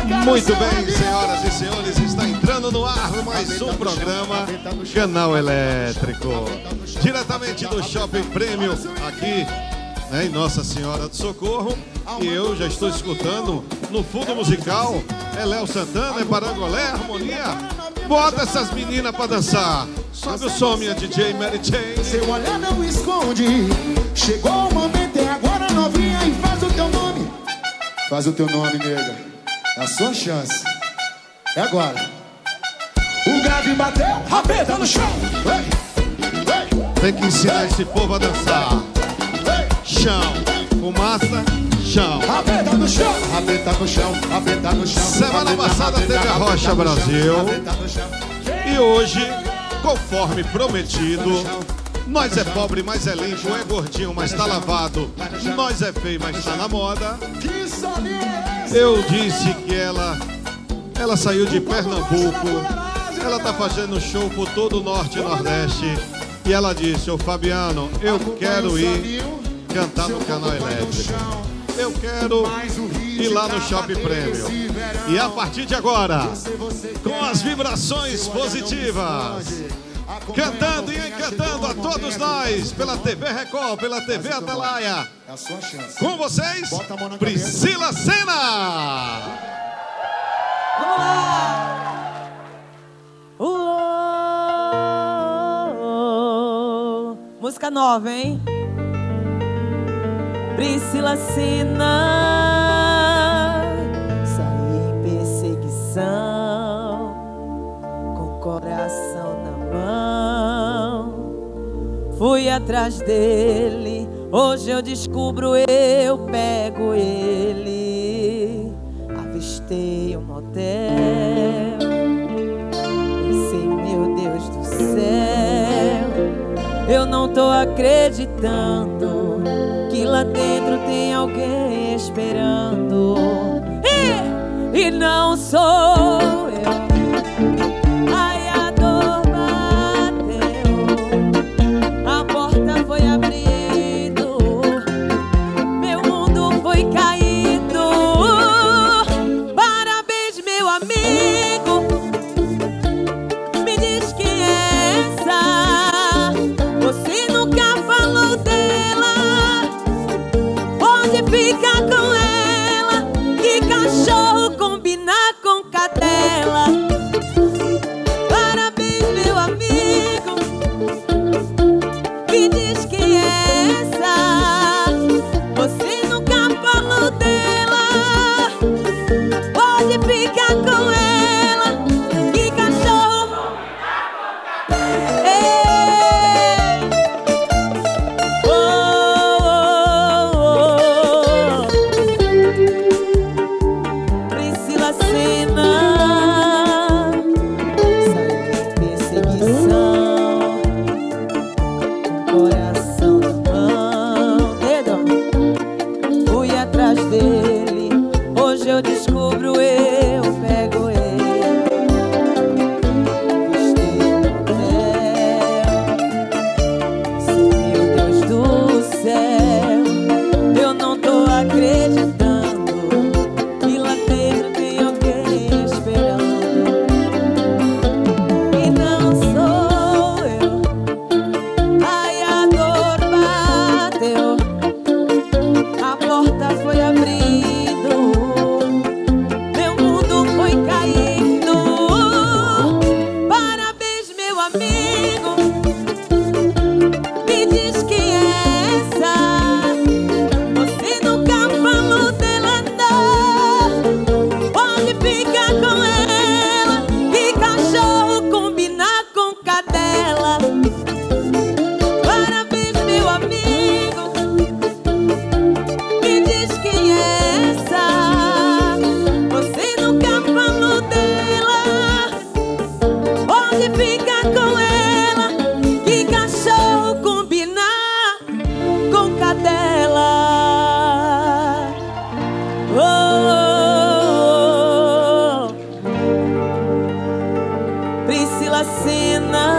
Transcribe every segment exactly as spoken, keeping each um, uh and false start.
Muito bem, senhoras e senhores, está entrando no ar mais um programa Canal Elétrico, diretamente do Shopping Premium, aqui, né, em Nossa Senhora do Socorro. E eu já estou escutando no fundo musical, é Léo Santana, é Parangolé, harmonia. Bota essas meninas pra dançar. Sobe o som, minha D J Mary Jane. Seu olhar não esconde. Chegou o momento, é agora, novinha, e faz o teu nome. Faz o teu nome, nega. É a sua chance. É agora. O grave bateu, rabeta no chão. Tem que ensinar esse povo a dançar. Chão, fumaça, chão. Rabeta no chão, rabeta no chão, rabeta no chão. Semana passada teve a Rocha Brasil. E hoje, conforme prometido, nós é pobre, mas é limpo, é gordinho, mas tá lavado. Nós é feio, mas tá na moda. Eu disse que ela, ela saiu de Pernambuco. Ela tá fazendo show por todo o Norte e Nordeste. E ela disse, ô Fabiano, eu quero ir cantar no Canal Elétrico. Eu quero ir lá no Shopping Premium. E a partir de agora, com as vibrações positivas, cantando e encantando a todos nós, pela T V Record, pela T V Atalaia, com vocês, Priscila Senna! Vamos lá! Uou, música nova, hein? Priscila Senna, saí em perseguição, com o coração na mão, fui atrás dele, hoje eu descubro, eu pego ele, avistei um motel, pensei, meu Deus do céu, eu não tô acreditando que lá dentro tem alguém esperando. E, e não sou eu. Ai, a dor bateu, a porta foi abrindo, meu mundo foi caindo. Parabéns, meu amigo, me diz quem é essa. Você nunca falou dela. Fica com ela, que cachorro combina com cadela. Parabéns, meu amigo, me diz quem é essa. Você nunca falou dela. Pode ficar com ela, que cachorro combina com cadela. Eu descubro, eu pego ele, vestei no hotel. Meu Deus do céu, eu não tô acreditando que lá dentro tem alguém esperando. E não sou eu. Ai, a dor bateu, a porta foi abrindo, Priscila Senna.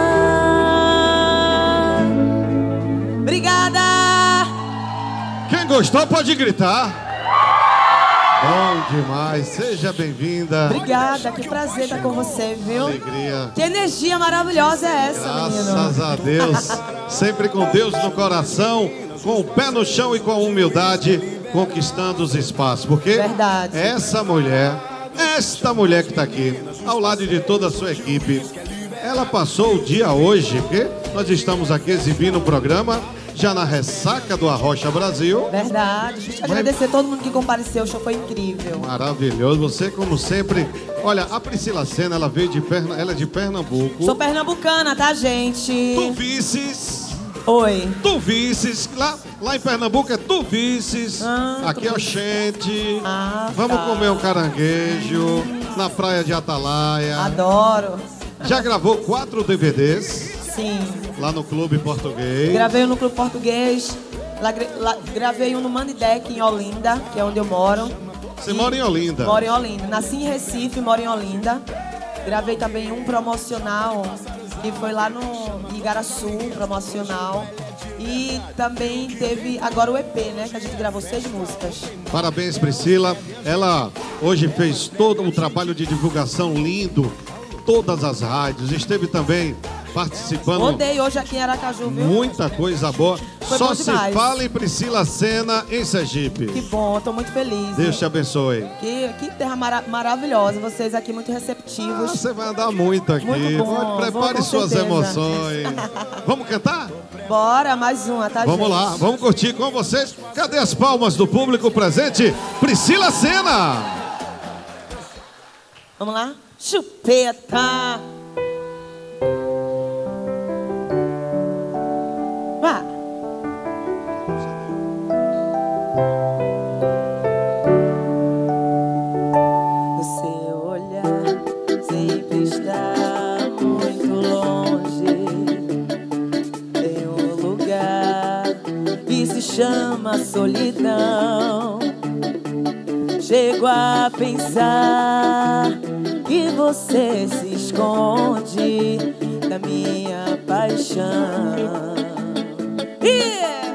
Obrigada. Quem gostou pode gritar. Bom demais, seja bem-vinda. Obrigada, que prazer estar com você, viu? Alegria. Que energia maravilhosa é essa, menino? Graças a Deus, sempre com Deus no coração, com o pé no chão e com a humildade, conquistando os espaços. Porque Verdade. essa mulher, esta mulher que está aqui, ao lado de toda a sua equipe, ela passou o dia hoje, porque nós estamos aqui exibindo o programa, já na ressaca do Arrocha Brasil. Verdade. Deixa eu agradecer a todo mundo que compareceu, o show foi incrível. Maravilhoso, você como sempre. Olha, a Priscila Sena, ela veio de Perna... ela é de Pernambuco. Sou pernambucana, tá, gente? Tu vices. Oi. Tu vices. Lá, lá em Pernambuco é tu vices. Ah, aqui é Oxente. Ah, Vamos tá. comer um caranguejo na praia de Atalaia. Adoro. Já gravou quatro D V Ds Sim. lá no Clube Português. Gravei um no Clube Português. Lá, gra- lá- gravei um no Manidec, em Olinda, que é onde eu moro. Você E- mora em Olinda? Moro em Olinda. Nasci em Recife, moro em Olinda. Gravei também um promocional, que foi lá no Igaraçu, promocional. E também teve agora o E P, né? Que a gente gravou seis músicas. Parabéns, Priscila. Ela hoje fez todo um trabalho de divulgação lindo. Todas as rádios. Esteve também participando. Rodei hoje aqui em Aracaju, viu? Muita coisa boa. Foi Só bom se demais. fala em Priscila Sena em Sergipe. Que bom, tô muito feliz. Deus te abençoe. Que, que terra mara- maravilhosa. Vocês aqui muito Ah, receptivos. você vai andar muito aqui. Muito bom, Pode- Prepare vou, com suas certeza. emoções. Vamos cantar? Bora, mais uma, tá, Vamos gente? lá, vamos curtir com vocês. Cadê as palmas do público presente? Priscila Sena. Vamos lá? Chupeta. Vá. O seu olhar sempre está muito longe. Tem um lugar que se chama solidão. Chego a pensar que você se esconde da minha paixão. Yeah!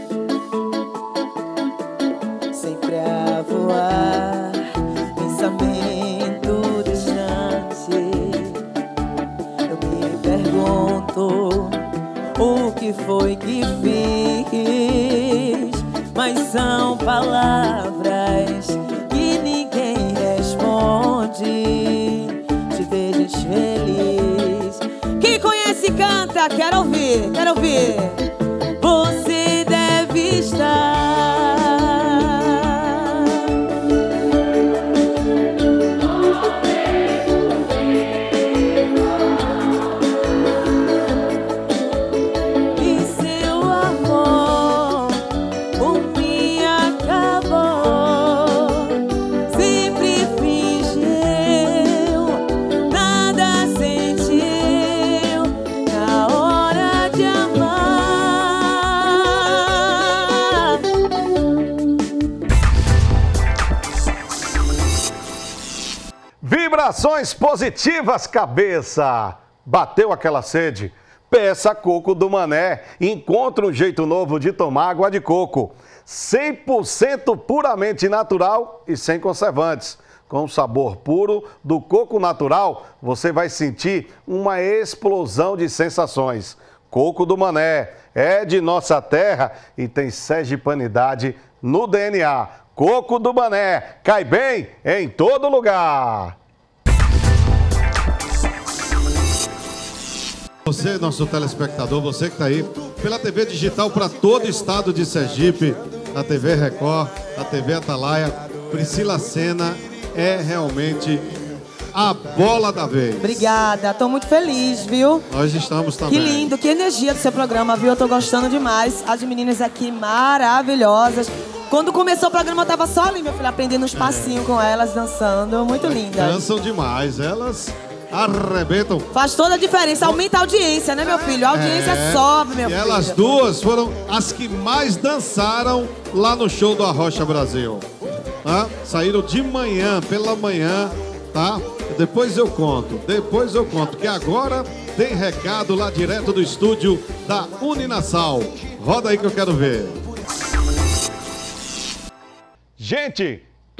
Sempre a voar, pensamento distante. Eu me pergunto o que foi que fiz, mas são palavras que ninguém responde. Te vejo feliz. Quem conhece canta, quero ouvir, quero ouvir. Você deve estar. E seu amor por mim acabou. Sempre fingiu, nada sentiu na hora de amar. Vibrações positivas, cabeça. Bateu aquela sede? Peça coco do Mané. Encontre um jeito novo de tomar água de coco. cem por cento puramente natural e sem conservantes. Com o sabor puro do coco natural, você vai sentir uma explosão de sensações. Coco do Mané é de nossa terra e tem sergipanidade no D N A. Coco do Mané cai bem em todo lugar. Você, nosso telespectador, você que está aí, pela T V digital para todo o estado de Sergipe, a T V Record, a T V Atalaia, Priscila Sena é realmente a bola da vez. Obrigada, tô muito feliz, viu? Nós estamos também. Que lindo, que energia do seu programa, viu? Eu tô gostando demais. As meninas aqui maravilhosas. Quando começou o programa, eu tava só ali, meu filho, aprendendo uns passinhos com elas, dançando. Muito lindas. Cansam demais, elas arrebentam. Faz toda a diferença, aumenta a audiência, né, meu filho? A audiência É, sobe, meu e filho. elas duas foram as que mais dançaram lá no show do Arrocha Brasil. Tá? Saíram de manhã, pela manhã, tá? Depois eu conto, depois eu conto, que agora tem recado lá direto do estúdio da Uninasal. Roda aí que eu quero ver. Gente,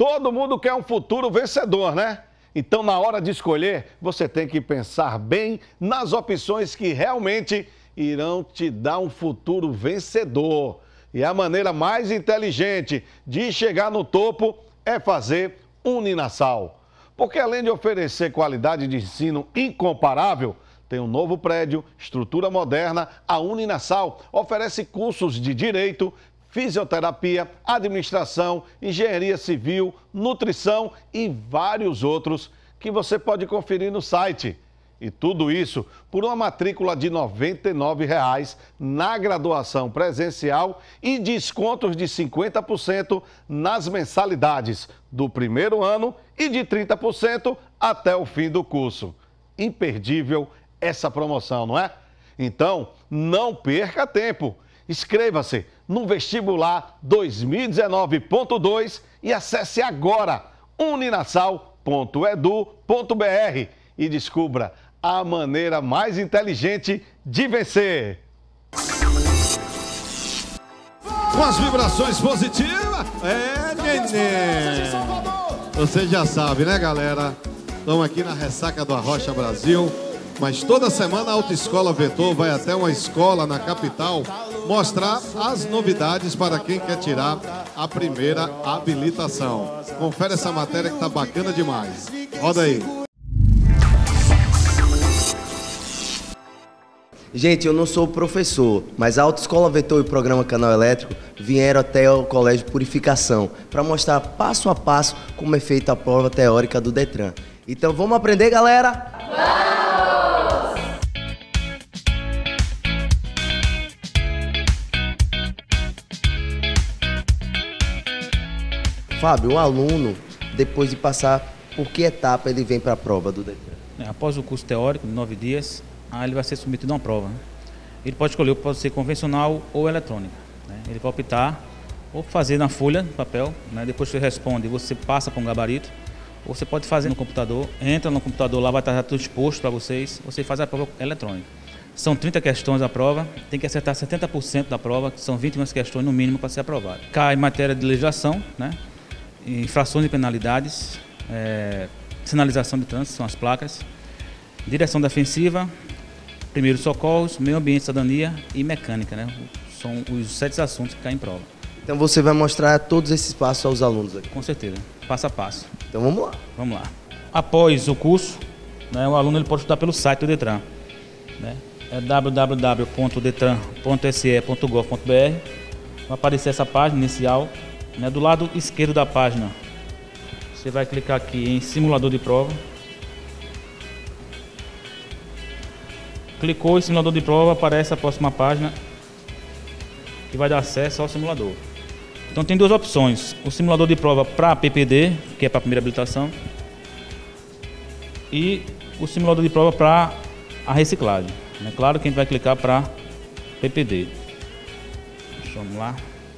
Todo mundo quer um futuro vencedor, né? Então, na hora de escolher, você tem que pensar bem nas opções que realmente irão te dar um futuro vencedor. E a maneira mais inteligente de chegar no topo é fazer Uninasal. Porque além de oferecer qualidade de ensino incomparável, tem um novo prédio, estrutura moderna, a Uninasal oferece cursos de Direito, Fisioterapia, Administração, Engenharia Civil, Nutrição e vários outros que você pode conferir no site. E tudo isso por uma matrícula de noventa e nove reais na graduação presencial e descontos de cinquenta por cento nas mensalidades do primeiro ano e de trinta por cento até o fim do curso. Imperdível essa promoção, não é? Então, não perca tempo. Inscreva-se no Vestibular dois mil e dezenove ponto dois e acesse agora uninasal ponto edu ponto br e descubra a maneira mais inteligente de vencer. Com as vibrações positivas, é, neném. Você já sabe, né, galera? Estamos aqui na ressaca do Arrocha Brasil, mas toda semana a Autoescola Vetor vai até uma escola na capital mostrar as novidades para quem quer tirar a primeira habilitação. Confere essa matéria que tá bacana demais. Roda aí. Gente, eu não sou professor, mas a Autoescola Vetor e o programa Canal Elétrico vieram até o Colégio Purificação para mostrar passo a passo como é feita a prova teórica do Detran. Então vamos aprender, galera? Vamos! Fábio, um aluno, depois de passar, por que etapa ele vem para a prova do Detran? Após o curso teórico de nove dias, aí ele vai ser submetido a uma prova. Né? Ele pode escolher, pode ser convencional ou eletrônica. Né? Ele vai optar ou fazer na folha, no papel, né? Depois que você responde, você passa para um gabarito, ou você pode fazer no computador, entra no computador, lá vai estar tudo exposto para vocês, você faz a prova eletrônica. São trinta questões a prova, tem que acertar setenta por cento da prova, que são vinte e uma questões no mínimo para ser aprovado. Cai matéria de legislação, né? Infrações e penalidades, é, sinalização de trânsito, são as placas, direção defensiva, primeiros socorros, meio ambiente, cidadania e mecânica, né? São os sete assuntos que caem em prova. Então você vai mostrar todos esses passos aos alunos aqui? Com certeza, passo a passo. Então vamos lá. Vamos lá. Após o curso, né, o aluno ele pode estudar pelo site do Detran. Né? É w w w ponto detran ponto s e ponto gov ponto br. Vai aparecer essa página inicial. Né? Do lado esquerdo da página, você vai clicar aqui em simulador de prova. Clicou em simulador de prova, aparece a próxima página que vai dar acesso ao simulador. Então tem duas opções, o simulador de prova para P P D, que é para a primeira habilitação, e o simulador de prova para a reciclagem. É claro que a gente vai clicar para P P D. Vamos lá.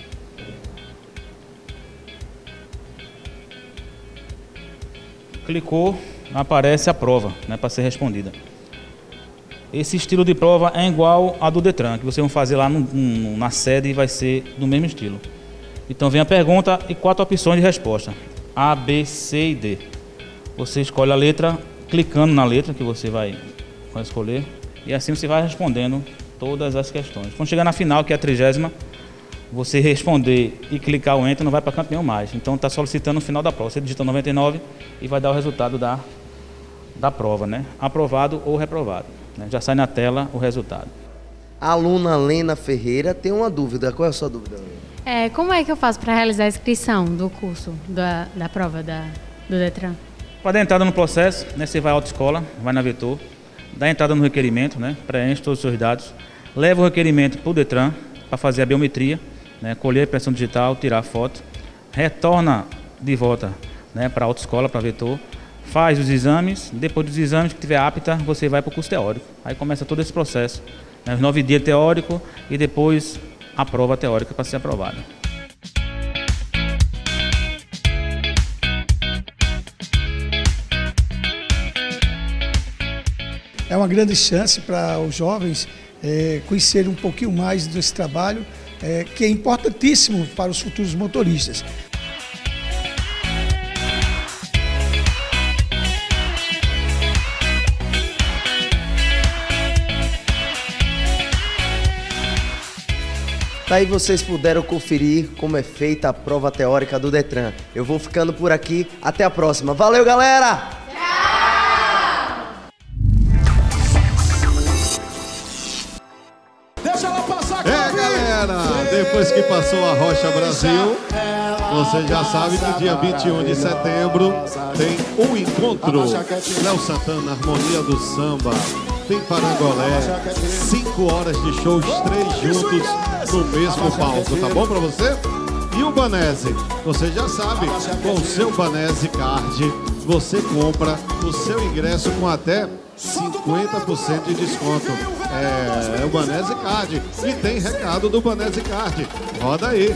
Clicou, aparece a prova, né, para ser respondida. Esse estilo de prova é igual a do Detran, que vocês vão fazer lá no, no, na sede e vai ser do mesmo estilo. Então vem a pergunta e quatro opções de resposta. A, B, C e D. Você escolhe a letra, clicando na letra que você vai, vai escolher. E assim você vai respondendo todas as questões. Quando chegar na final, que é a trigésima, você responder e clicar o Enter, não vai para canto nenhum mais. Então está solicitando o final da prova. Você digita noventa e nove e vai dar o resultado da, da prova, né? Aprovado ou reprovado. Né? Já sai na tela o resultado. A aluna Lena Ferreira tem uma dúvida. Qual é a sua dúvida, Lena? É, como é que eu faço para realizar a inscrição do curso, da, da prova da, do Detran? Para dar entrada no processo, né, você vai à autoescola, vai na Vetor, dá entrada no requerimento, né, preenche todos os seus dados, leva o requerimento para o Detran para fazer a biometria, né, colher a impressão digital, tirar a foto, retorna de volta, né, para a autoescola, para a Vetor, faz os exames, depois dos exames que tiver apta, você vai para o curso teórico. Aí começa todo esse processo, né, os nove dias teórico e depois a prova teórica para ser aprovada. É uma grande chance para os jovens é, conhecerem um pouquinho mais desse trabalho, é, que é importantíssimo para os futuros motoristas. Tá aí, vocês puderam conferir como é feita a prova teórica do Detran. Eu vou ficando por aqui, até a próxima. Valeu, galera! Deixa ela passar, É, galera, depois que passou a Rocha Brasil, você já sabe que dia vinte e um de setembro tem um encontro. Léo Santana, Harmonia do Samba, tem Parangolé, cinco horas de show, os três juntos no mesmo palco, tá bom pra você? E o Banese, você já sabe, com o seu Banese Card, você compra o seu ingresso com até cinquenta por cento de desconto. É, é o Banese Card. E tem recado do Banese Card. Roda aí.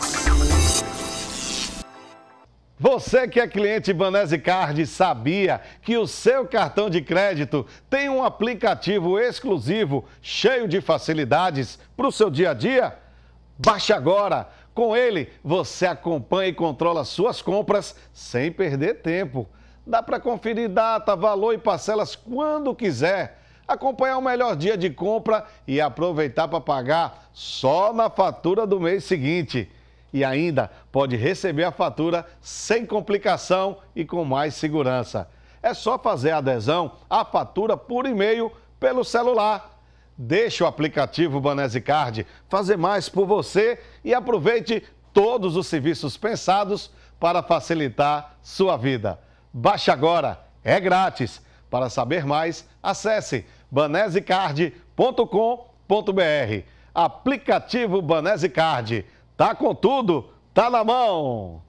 Você que é cliente Banese Card sabia que o seu cartão de crédito tem um aplicativo exclusivo cheio de facilidades para o seu dia a dia? Baixe agora! Com ele, você acompanha e controla suas compras sem perder tempo. Dá para conferir data, valor e parcelas quando quiser. Acompanhar o melhor dia de compra e aproveitar para pagar só na fatura do mês seguinte. E ainda pode receber a fatura sem complicação e com mais segurança. É só fazer a adesão à fatura por e-mail pelo celular. Deixe o aplicativo Banese Card fazer mais por você e aproveite todos os serviços pensados para facilitar sua vida. Baixe agora, é grátis. Para saber mais, acesse banese card ponto com ponto br. Aplicativo Banese Card. Tá com tudo, tá na mão.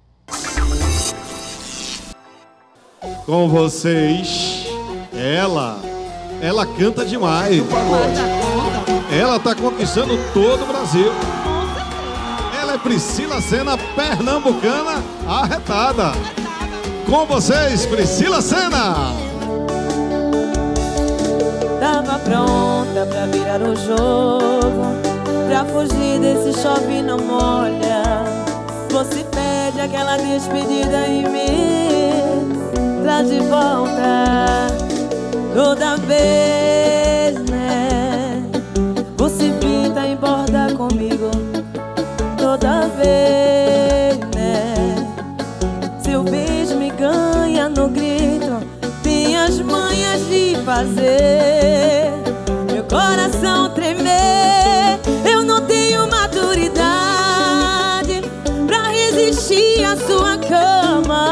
Com vocês, ela, ela canta demais. Ela tá conquistando todo o Brasil. Ela é Priscila Senna, pernambucana, arretada. Com vocês, Priscila Senna. Tava pronta pra virar o jogo, pra fugir desse chove não molha. Você pede aquela despedida em mim, traz de volta toda vez, né? Você pinta e borda comigo toda vez, né? Seu beijo me ganha no grito, tem as manhas de fazer meu coração tremer. Eu não tenho maturidade pra resistir à sua cama.